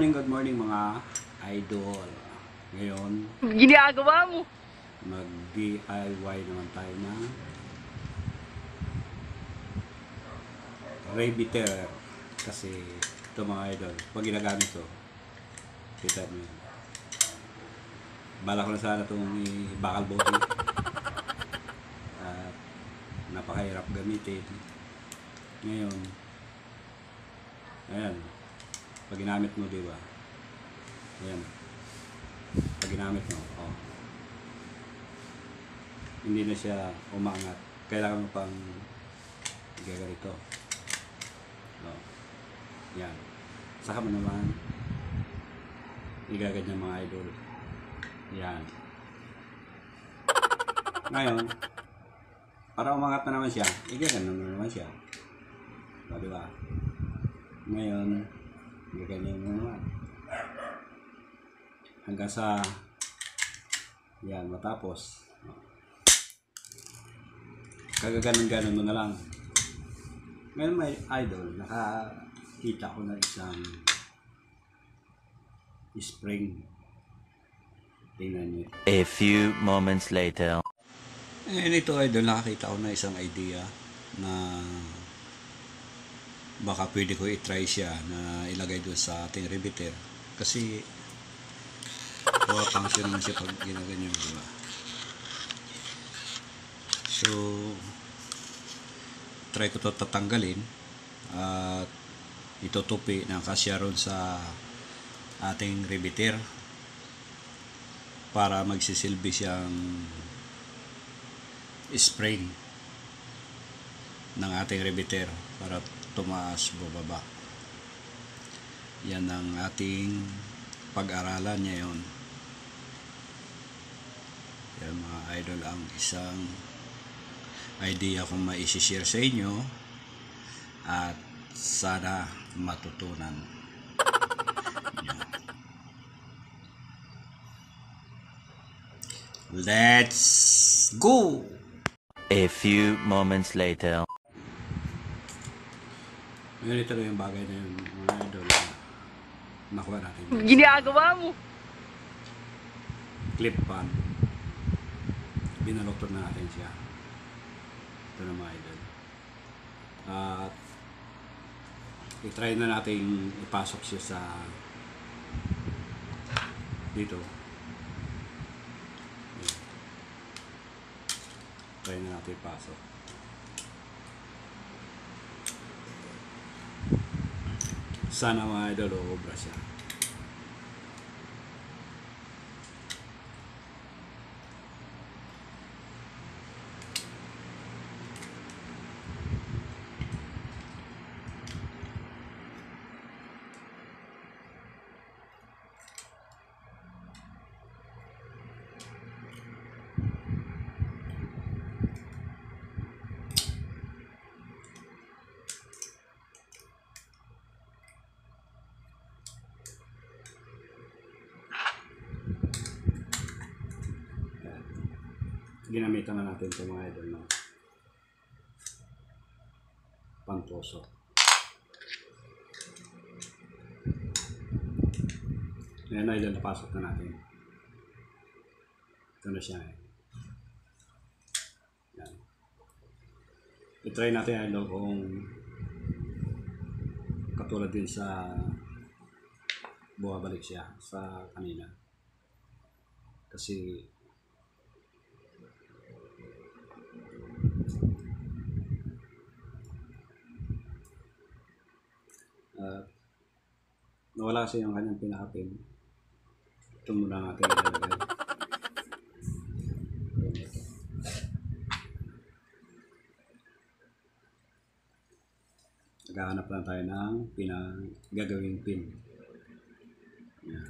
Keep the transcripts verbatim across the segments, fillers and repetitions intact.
morning, good morning mga idol. Ngayon, ginagawa mo? mag-D I Y naman tayo ng Rebiter. Kasi ito mga idol, pag ginagamit ko, kita mo yun. Bala ko na sana itong bakal body. At napakahirap gamitin. Ngayon, ayan, pag ginamit mo, diba? Ayan, pag ginamit mo, oh, hindi na siya umangat. Kailangan mo pang gagarito. Oh, yan. Saka mo naman igaganyan mga idol. Yan. Ngayon, para umangat na naman siya, igaganyan na naman siya. O, diba? Ngayon, gaganyan mo naman. Hanggang sa yan, matapos. Kagaganon-ganon mo na lang. Ngayon may idol, nakakita ko na isang spring. Tingnan nyo. A few moments later. Eh, nito idol, nakakita ko na isang idea na baka pwede ko i-try siya na ilagay doon sa ating rebiter. Kasi kuha function naman siya pag ginaganyan, diba? So, try ko to tatanggalin at itutupi ng kasya ron sa ating rebiter para magsisilbi siyang spring ng ating rebiter para tumaas bubaba. Yan ang ating pag-aralan ngayon. Yan mga idol, ang isang idea kung maisishare sa inyo at sana matutunan. Yan. Let's go! A few moments later. Ngayon ito na yung bagay na yun mga idol na nakuha natin. Ginagawa mo? Clip pan. Binaloktot na natin siya. Ito na mga idol. At i-try na natin ipasok siya sa dito. Ayan. Try na natin ipasok. Sana mga idol uubra siya. Ginamitan na natin ito mga idol na pangtoso. Ayan idol, napasok na natin. Ito na siya eh. Yan. I-try natin idol kung katulad din sa bumabalik siya sa kanina. Kasi Uh, nawala kasi yung kanyang pinaka-pin. Ito muna natin ilalagay. Naghahanap lang tayo ng pinag-gagawing pin. Yan.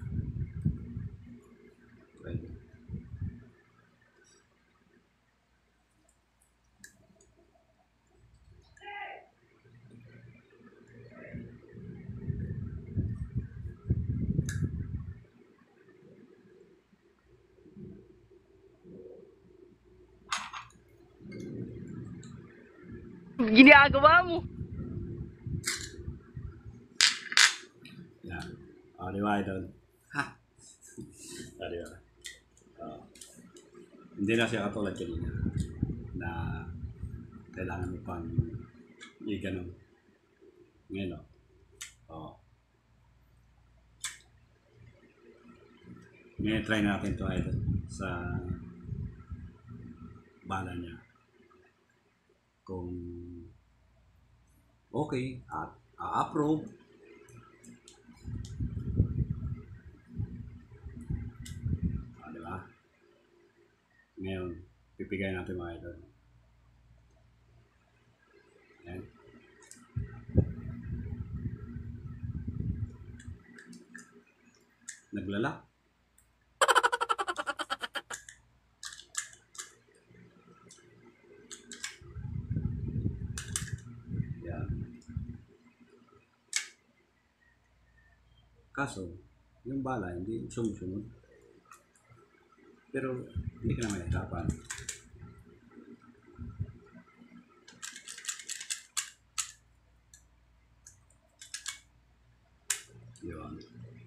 Pwede. Ginagawa mo? Yan. O, di ba, idol? Ha? Ah, di ba? Ah, hindi na siya katulad kanina na kailangan mo pang i-ganon. Ngayon, oh. Oh. Ngayon, try natin to idol sa bala niya. Kung okay at a-approve, ah, di ba? Ngayon, pipigay natin mga idol. Ayan. Naglalak. Yan. Kaso, yung bala hindi sumusunod. Pero hindi ka na mahirapan. Yun.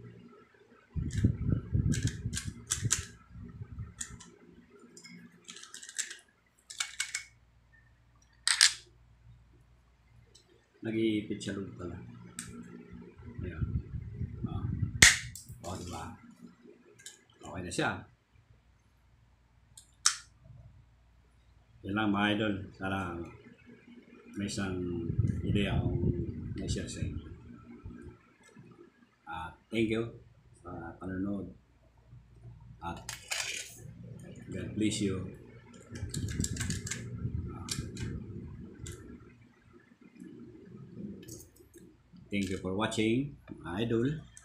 Nag-iipit siya loob pala. Ayan. Oh. Oh, diba? Okay na siya. Yan lang mga idol. Sana may isang ideya akong na-share sa inyo. Uh, thank you sa panonood. At God bless you. Uh, thank you for watching, mga idol.